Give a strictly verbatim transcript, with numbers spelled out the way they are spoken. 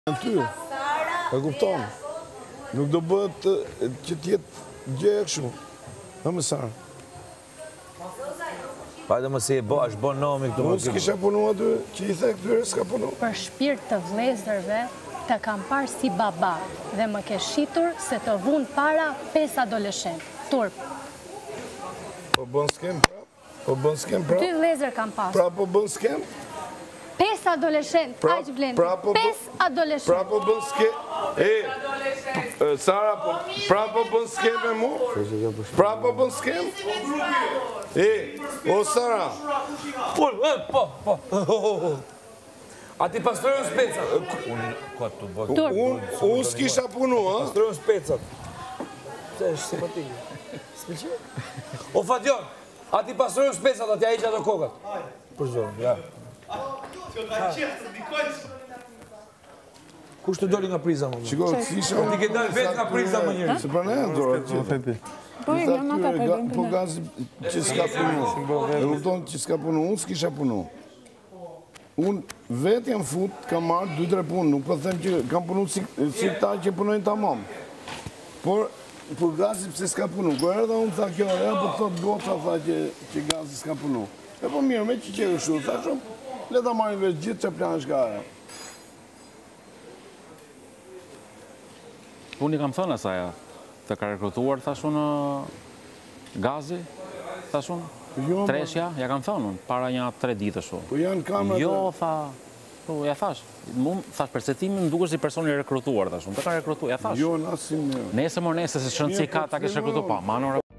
Në ty, e kupton. Nuk do bëhet që t'jetë gjë e kështu. Në mësar. Pajdo më si e bo, është bo nomi këtu më Unë s'kisha punu aty, që i the këtyre s'ka punu. Për shpirt të vlezërve, të kam parë si baba dhe më ke shitur se të vunë para pesë adoleshent. Turp. Po bën skem prap? Po bën skem prap? Dy vlezër kam pasur. Pra po bën skem? Pesë adoleshent, Pra- aq blendi. pra po bë- Pesë adoleshent. Pra po bën skem? E, e, Sara, po, pra po bën skem me mu? Pra po bën skem? E, o Sara, Pull, e, po, po. A ti pastrojnë specat? Unë, ko të bëgë? Turp. unë un s'kisha punu, ha? Pastrojnë specat. Se është simpatikë. S'pëlqen? O Fadjon, a ti pastrojnë specat, a ti a iqa do kokat? Për zonë, ja. Kush të doli nga priza më? Shiko, s'kisha... Ti ke dalë vetë nga priza më njëri. Se pra ne e ndora që... Po i nga mata për bëjmë Po gazi që s'ka punu. E kupton që s'ka punu, unë s'kisha punu. Unë vetë jam fut, kam marrë dy tre punë, nuk po them që kam punu si, si ta që punojnë tamam. Por, por gazi pse s'ka punu. Kër edhe unë tha kjo, e po thot goca tha që, që gazi s'ka punu. E po mirë, me që që e shu, tha shumë, le ta marrin veç gjithë që planë shkara. Unë i kam thënë asaja, të ka rekrutuar, thashun, gazi, thashun, Jo, treshja, ja kam thënë unë, para një tre ditë shumë. po janë kamerat... Jo, tha, po, ja thash, mu, thash, perceptimi më duket si personi rekrutuar, thashun, të ka rekrutuar, ja thash. Jo, në asim... Nese më nese, se shënë si ka, ta kesh rekrutuar, pa, manor